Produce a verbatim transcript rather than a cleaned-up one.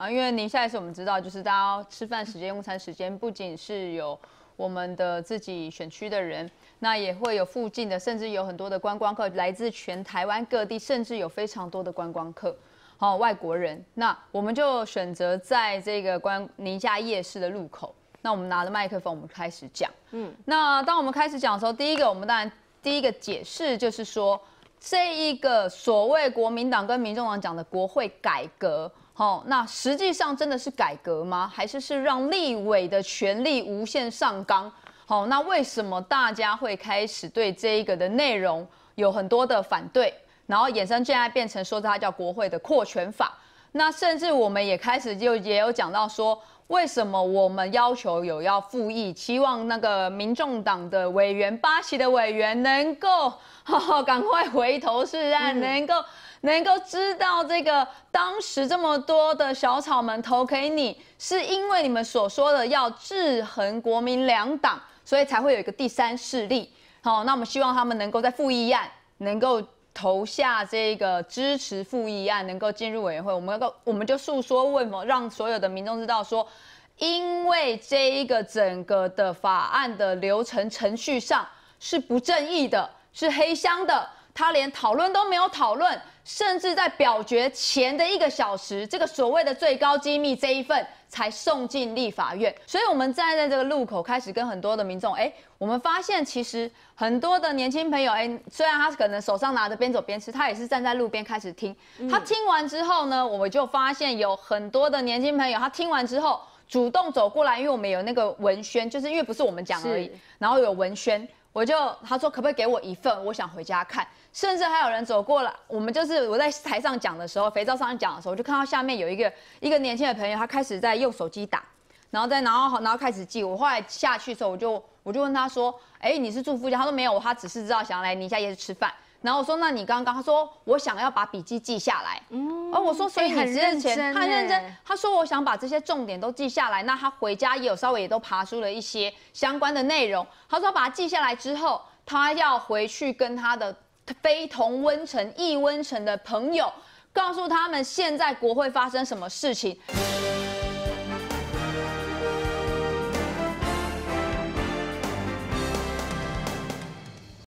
啊，因为宁夏夜市我们知道，就是大家吃饭时间、用餐时间，不仅是有我们的自己选区的人，那也会有附近的，甚至有很多的观光客，来自全台湾各地，甚至有非常多的观光客，好、哦、外国人。那我们就选择在这个观宁夏夜市的路口，那我们拿了麦克风，我们开始讲。嗯，那当我们开始讲的时候，第一个我们当然第一个解释就是说，这一个所谓国民党跟民众党讲的国会改革。哦，那实际上真的是改革吗？还是是让立委的权力无限上纲？好、哦，那为什么大家会开始对这一个的内容有很多的反对？然后衍生现在变成说它叫国会的扩权法。那甚至我们也开始就也有讲到说，为什么我们要求有要复议，期望那个民众党的委员、八席的委员能够赶快回头是岸，嗯、能够。能够知道这个当时这么多的小草们投给你，是因为你们所说的要制衡国民两党，所以才会有一个第三势力。好，那我们希望他们能够在复议案能够投下这个支持复议案，能够进入委员会。我们要我们就诉说为什么让所有的民众知道说，因为这一个整个的法案的流程程序上是不正义的，是黑箱的。他连讨论都没有讨论，甚至在表决前的一个小时，这个所谓的最高机密这一份才送进立法院。所以我们站在这个路口，开始跟很多的民众，哎，我们发现其实很多的年轻朋友，哎，虽然他可能手上拿着边走边吃，他也是站在路边开始听。他听完之后呢，我们就发现有很多的年轻朋友，他听完之后主动走过来，因为我们有那个文宣，就是因为不是我们讲而已，然后有文宣。我就他说可不可以给我一份，我想回家看。甚至还有人走过来，我们就是我在台上讲的时候，肥皂上讲的时候，我就看到下面有一个一个年轻的朋友，他开始在用手机打，然后再然后然后开始记。我后来下去的时候，我就我就问他说，哎，你是住附近？他说没有，他只是知道想要来宁夏夜市吃饭。然后我说那你刚刚，他说我想要把笔记记下来。嗯，而我说所以你之前他很认真，他说我想把这些重点都记下来。那他回家也有稍微也都爬出了一些相关的内容。他说把它记下来之后，他要回去跟他的非同温层、异温层的朋友，告诉他们现在国会发生什么事情。